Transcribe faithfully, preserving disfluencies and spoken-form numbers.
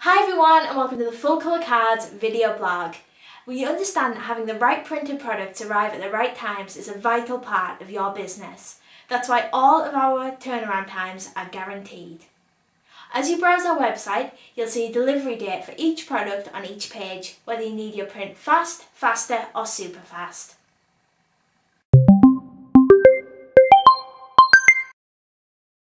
Hi everyone and welcome to the Full Colour Cards video blog. We understand that having the right printed products arrive at the right times is a vital part of your business. That's why all of our turnaround times are guaranteed. As you browse our website, you'll see a delivery date for each product on each page, whether you need your print fast, faster or super fast.